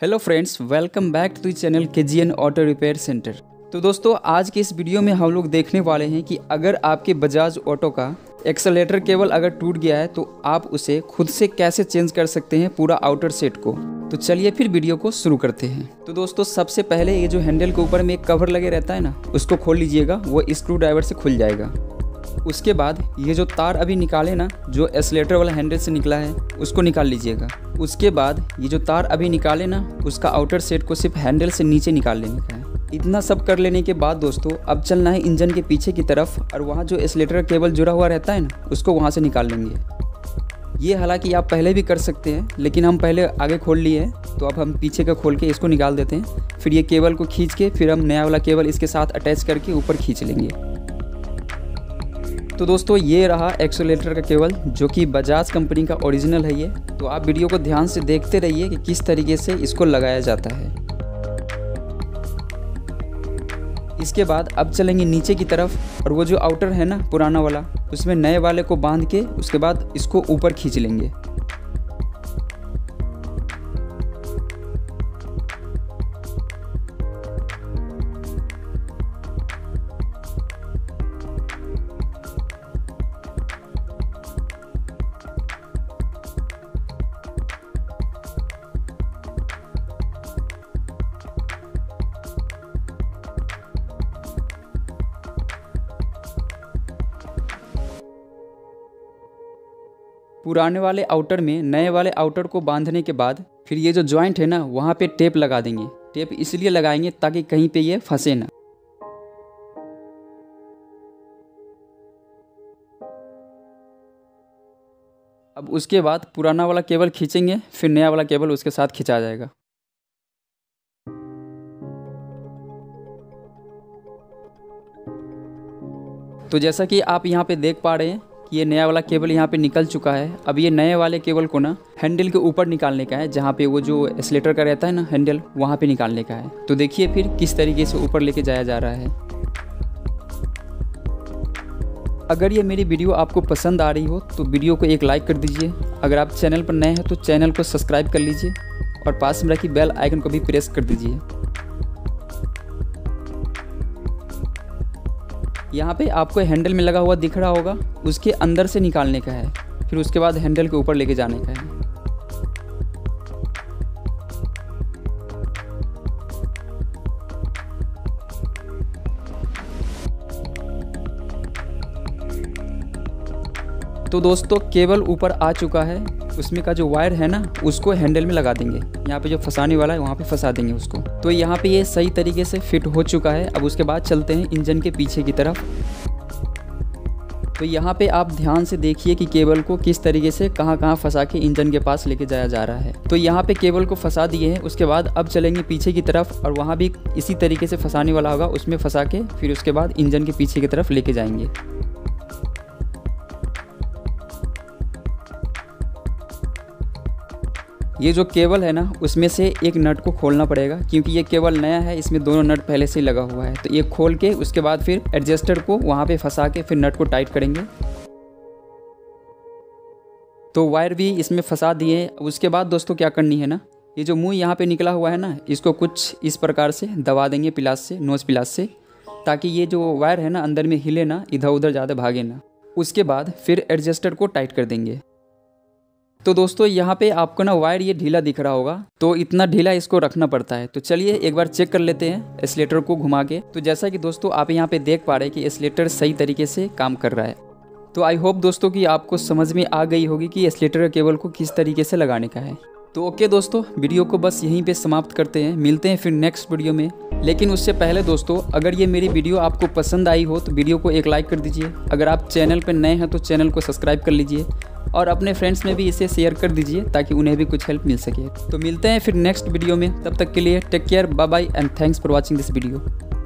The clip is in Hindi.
Hello friends, welcome back to the channel KGN auto repair centre. तो दोस्तों, आज के इस वीडियो में हम लोग देखने वाले हैं कि अगर आपके बजाज ऑटो का एक्सेलेरेटर केबल अगर टूट गया है तो आप उसे खुद से कैसे चेंज कर सकते हैं पूरा आउटर सेट को। तो चलिए फिर वीडियो को शुरू करते हैं। तो दोस्तों, सबसे पहले ये जो हैंडल के ऊपर में एक कवर लगे रहता है ना, उसको खोल लीजिएगा, वो स्क्रू ड्राइवर से खुल जाएगा। उसके बाद ये जो तार अभी निकाले ना, जो एक्सेलेरेटर वाला हैंडल से निकला है, उसको निकाल लीजिएगा। उसके बाद ये जो तार अभी निकाले ना, उसका आउटर सेट को सिर्फ हैंडल से नीचे निकाल लेने का है। इतना सब कर लेने के बाद दोस्तों, अब चलना है इंजन के पीछे की तरफ और वहाँ जो एक्सेलेरेटर केबल जुड़ा हुआ रहता है ना, उसको वहाँ से निकाल लेंगे। ये हालांकि आप पहले भी कर सकते हैं, लेकिन हम पहले आगे खोल लिए हैं, तो अब हम पीछे का खोल के इसको निकाल देते हैं। फिर ये केबल को खींच के फिर हम नया वाला केबल इसके साथ अटैच करके ऊपर खींच लेंगे। तो दोस्तों, ये रहा एक्सेलेरेटर का केबल, जो कि बजाज कंपनी का ओरिजिनल है ये। तो आप वीडियो को ध्यान से देखते रहिए कि किस तरीके से इसको लगाया जाता है। इसके बाद अब चलेंगे नीचे की तरफ और वो जो आउटर है ना पुराना वाला, उसमें नए वाले को बांध के उसके बाद इसको ऊपर खींच लेंगे। पुराने वाले आउटर में नए वाले आउटर को बांधने के बाद फिर ये जो जॉइंट है ना, वहाँ पे टेप लगा देंगे। टेप इसलिए लगाएंगे ताकि कहीं पे ये फंसे ना। अब उसके बाद पुराना वाला केबल खींचेंगे, फिर नया वाला केबल उसके साथ खिंचा जाएगा। तो जैसा कि आप यहाँ पे देख पा रहे हैं, ये नया वाला केबल यहाँ पे निकल चुका है। अब ये नए वाले केबल को ना हैंडल के ऊपर निकालने का है, जहाँ पे वो जो एक्सेलेरेटर का रहता है ना हैंडल, वहाँ पे निकालने का है। तो देखिए फिर किस तरीके से ऊपर लेके जाया जा रहा है। अगर ये मेरी वीडियो आपको पसंद आ रही हो तो वीडियो को एक लाइक कर दीजिए। अगर आप चैनल पर नए हैं तो चैनल को सब्सक्राइब कर लीजिए और पास में रखी बेल आइकन को भी प्रेस कर दीजिए। यहाँ पे आपको हैंडल में लगा हुआ दिख रहा होगा, उसके अंदर से निकालने का है, फिर उसके बाद हैंडल के ऊपर लेके जाने का है। तो दोस्तों, केबल ऊपर आ चुका है। उसमें का जो वायर है ना, उसको हैंडल में लगा देंगे। यहाँ पे जो फंसाने वाला है वहाँ पे फंसा देंगे उसको। तो यहाँ पे ये सही तरीके से फिट हो चुका है। अब उसके बाद चलते हैं इंजन के पीछे की तरफ। तो यहाँ पे आप ध्यान से देखिए कि केबल को किस तरीके से कहाँ कहाँ फंसा के इंजन के पास लेके जाया जा रहा है। तो यहाँ पे केबल को फंसा दिए हैं। उसके बाद अब चलेंगे पीछे की तरफ और वहाँ भी इसी तरीके से फंसाने वाला होगा, उसमें फंसा के फिर उसके बाद इंजन के पीछे की तरफ लेके जाएंगे। ये जो केबल है ना, उसमें से एक नट को खोलना पड़ेगा, क्योंकि ये केबल नया है, इसमें दोनों नट पहले से ही लगा हुआ है। तो ये खोल के उसके बाद फिर एडजस्टर को वहाँ पे फंसा के फिर नट को टाइट करेंगे। तो वायर भी इसमें फंसा दिए। उसके बाद दोस्तों क्या करनी है ना, ये जो मुँह यहाँ पे निकला हुआ है ना, इसको कुछ इस प्रकार से दबा देंगे पिलास से, नोज पिलास से, ताकि ये जो वायर है ना अंदर में हिले ना, इधर उधर ज़्यादा भागे ना। उसके बाद फिर एडजस्टर को टाइट कर देंगे। तो दोस्तों, यहाँ पे आपको ना वायर ये ढीला दिख रहा होगा, तो इतना ढीला इसको रखना पड़ता है। तो चलिए एक बार चेक कर लेते हैं एक्सेलेरेटर को घुमा के। तो जैसा कि दोस्तों आप यहाँ पे देख पा रहे हैं कि एक्सेलेरेटर सही तरीके से काम कर रहा है। तो आई होप दोस्तों कि आपको समझ में आ गई होगी कि एक्सेलेरेटर केबल को किस तरीके से लगाने का है। तो ओके दोस्तों, वीडियो को बस यहीं पे समाप्त करते हैं। मिलते हैं फिर नेक्स्ट वीडियो में। लेकिन उससे पहले दोस्तों, अगर ये मेरी वीडियो आपको पसंद आई हो तो वीडियो को एक लाइक कर दीजिए। अगर आप चैनल पर नए हैं तो चैनल को सब्सक्राइब कर लीजिए और अपने फ्रेंड्स में भी इसे शेयर कर दीजिए ताकि उन्हें भी कुछ हेल्प मिल सके। तो मिलते हैं फिर नेक्स्ट वीडियो में। तब तक के लिए take care, bye bye and thanks for watching this video.